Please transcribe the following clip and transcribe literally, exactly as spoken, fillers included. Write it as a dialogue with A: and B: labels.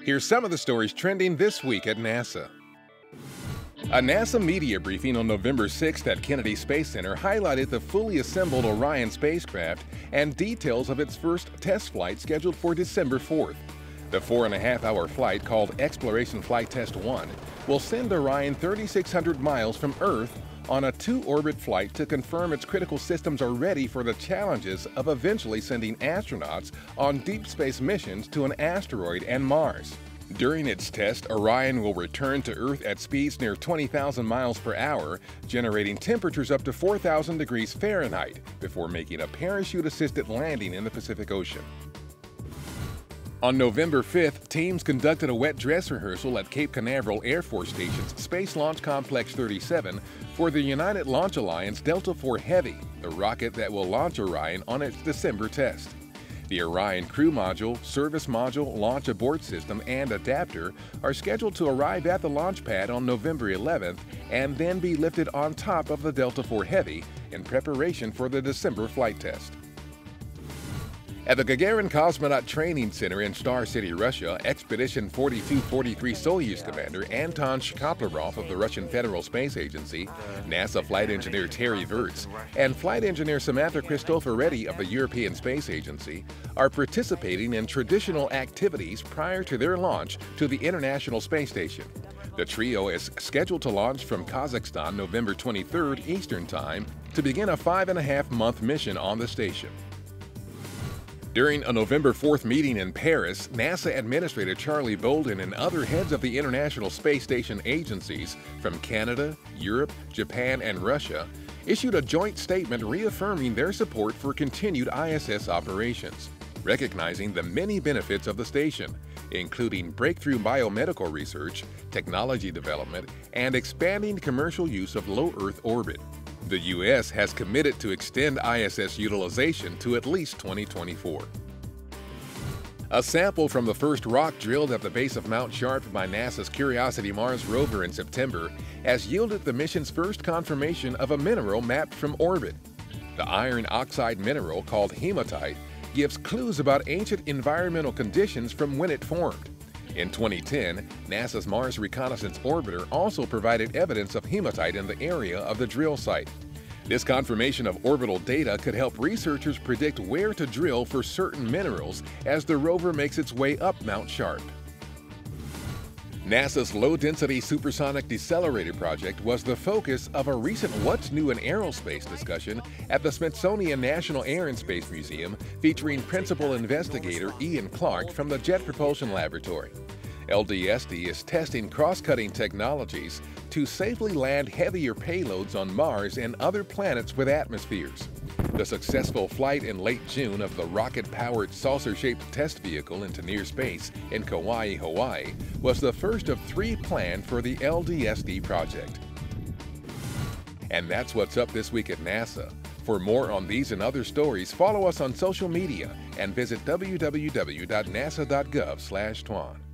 A: Here's some of the stories trending this week at NASA. A NASA media briefing on November sixth at Kennedy Space Center highlighted the fully assembled Orion spacecraft and details of its first test flight scheduled for December fourth. The four and a half hour flight, called Exploration Flight Test one, will send Orion thirty-six hundred miles from Earth on a two-orbit flight to confirm its critical systems are ready for the challenges of eventually sending astronauts on deep space missions to an asteroid and Mars. During its test, Orion will return to Earth at speeds near twenty thousand miles per hour, generating temperatures up to four thousand degrees Fahrenheit before making a parachute-assisted landing in the Pacific Ocean. On November fifth, teams conducted a wet dress rehearsal at Cape Canaveral Air Force Station's Space Launch Complex thirty-seven for the United Launch Alliance Delta four Heavy, the rocket that will launch Orion on its December test. The Orion crew module, service module, launch abort system, and adapter are scheduled to arrive at the launch pad on November eleventh and then be lifted on top of the Delta four Heavy in preparation for the December flight test. At the Gagarin Cosmonaut Training Center in Star City, Russia, Expedition forty-two forty-three Soyuz commander Anton Shkaplerov of the Russian Federal Space Agency, NASA flight engineer Terry Virts, and flight engineer Samantha Cristoforetti of the European Space Agency are participating in traditional activities prior to their launch to the International Space Station. The trio is scheduled to launch from Kazakhstan November twenty-third Eastern Time to begin a five and a half month mission on the station. During a November fourth meeting in Paris, NASA Administrator Charlie Bolden and other heads of the International Space Station agencies from Canada, Europe, Japan, and Russia issued a joint statement reaffirming their support for continued I S S operations, recognizing the many benefits of the station, including breakthrough biomedical research, technology development, and expanding commercial use of low Earth orbit. The U S has committed to extend I S S utilization to at least twenty twenty-four. A sample from the first rock drilled at the base of Mount Sharp by NASA's Curiosity Mars rover in September has yielded the mission's first confirmation of a mineral mapped from orbit. The iron oxide mineral, called hematite, gives clues about ancient environmental conditions from when it formed. In twenty ten, NASA's Mars Reconnaissance Orbiter also provided evidence of hematite in the area of the drill site. This confirmation of orbital data could help researchers predict where to drill for certain minerals as the rover makes its way up Mount Sharp. NASA's Low-Density Supersonic Decelerator project was the focus of a recent What's New in Aerospace discussion at the Smithsonian National Air and Space Museum, featuring Principal Investigator Ian Clark from the Jet Propulsion Laboratory. L D S D is testing cross-cutting technologies to safely land heavier payloads on Mars and other planets with atmospheres. The successful flight in late June of the rocket-powered saucer-shaped test vehicle into near space in Kauai, Hawaii, was the first of three planned for the L D S D project. And that's what's up this week at NASA. For more on these and other stories, follow us on social media and visit w w w dot nasa dot gov slash twan.